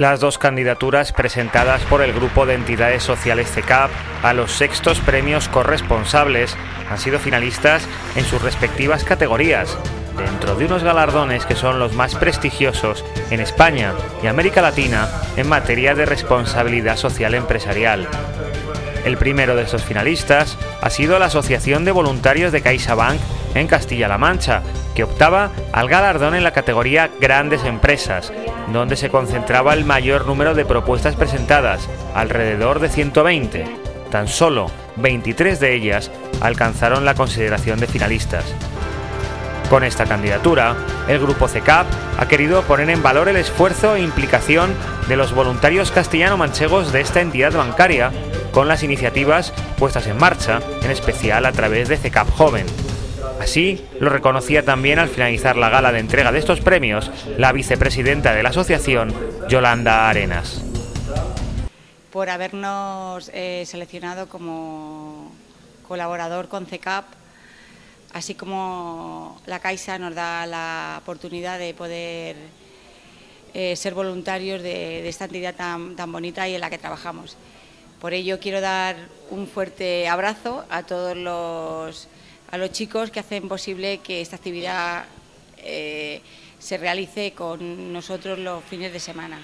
Las dos candidaturas presentadas por el Grupo de Entidades Sociales CECAP a los 6º premios corresponsables han sido finalistas en sus respectivas categorías, dentro de unos galardones que son los más prestigiosos en España y América Latina en materia de responsabilidad social empresarial. El primero de estos finalistas ha sido la Asociación de Voluntarios de CaixaBank en Castilla-La Mancha, que optaba al galardón en la categoría Grandes Empresas, donde se concentraba el mayor número de propuestas presentadas, alrededor de 120. Tan solo 23 de ellas alcanzaron la consideración de finalistas. Con esta candidatura, el Grupo CECAP ha querido poner en valor el esfuerzo e implicación de los voluntarios castellano-manchegos de esta entidad bancaria, con las iniciativas puestas en marcha, en especial a través de CECAP Joven. Así lo reconocía también al finalizar la gala de entrega de estos premios la vicepresidenta de la asociación, Yolanda Arenas. Por habernos seleccionado como colaborador con CECAP, así como la Caixa nos da la oportunidad de poder ser voluntarios de esta entidad tan bonita y en la que trabajamos. Por ello quiero dar un fuerte abrazo a todos los chicos que hacen posible que esta actividad se realice con nosotros los fines de semana.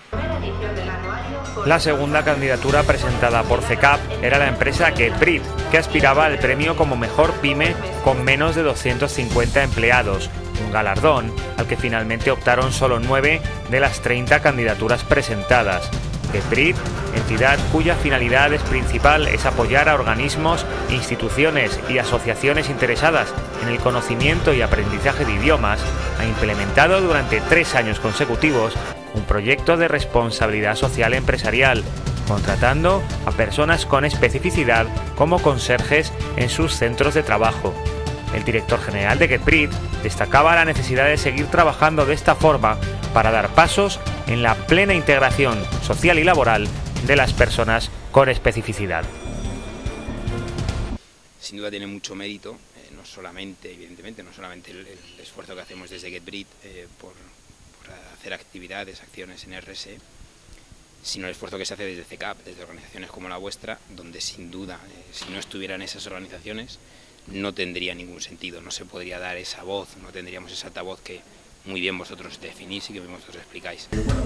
La segunda candidatura presentada por CECAP era la empresa GetBrit, que aspiraba al premio como mejor pyme con menos de 250 empleados, un galardón al que finalmente optaron solo 9 de las 30 candidaturas presentadas. GetBrit, entidad cuya finalidad principal es apoyar a organismos, instituciones y asociaciones interesadas en el conocimiento y aprendizaje de idiomas, ha implementado durante 3 años consecutivos un proyecto de responsabilidad social empresarial, contratando a personas con especificidad como conserjes en sus centros de trabajo. El director general de GetBrit destacaba la necesidad de seguir trabajando de esta forma para dar pasos en la plena integración social y laboral de las personas con especificidad. Sin duda tiene mucho mérito, no solamente, evidentemente, no solamente el esfuerzo que hacemos desde GetBrit por hacer actividades, acciones en RSE, sino el esfuerzo que se hace desde CECAP, desde organizaciones como la vuestra, donde sin duda, si no estuvieran esas organizaciones, no tendría ningún sentido, no se podría dar esa voz, no tendríamos esa altavoz que muy bien vosotros definís y que vosotros explicáis.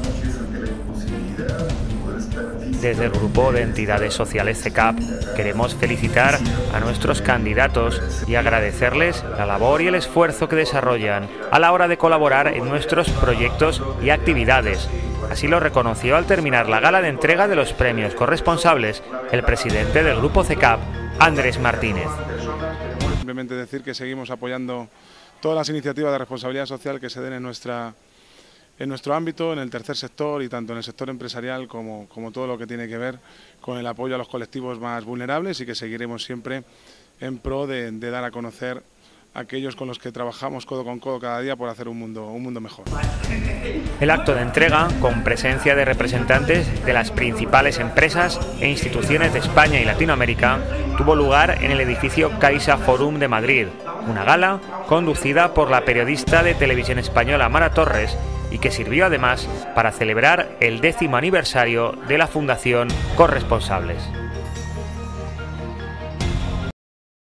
Desde el Grupo de Entidades Sociales CECAP queremos felicitar a nuestros candidatos y agradecerles la labor y el esfuerzo que desarrollan a la hora de colaborar en nuestros proyectos y actividades. Así lo reconoció al terminar la gala de entrega de los premios corresponsables el presidente del Grupo CECAP, Andrés Martínez. Simplemente decir que seguimos apoyando todas las iniciativas de responsabilidad social que se den en nuestro ámbito, en el tercer sector y tanto en el sector empresarial como todo lo que tiene que ver con el apoyo a los colectivos más vulnerables, y que seguiremos siempre en pro de dar a conocer a aquellos con los que trabajamos codo con codo cada día por hacer un mundo mejor. El acto de entrega, con presencia de representantes de las principales empresas e instituciones de España y Latinoamérica, tuvo lugar en el edificio Caixa Forum de Madrid, una gala conducida por la periodista de Televisión Española Mara Torres y que sirvió además para celebrar el 10º aniversario de la Fundación Corresponsables.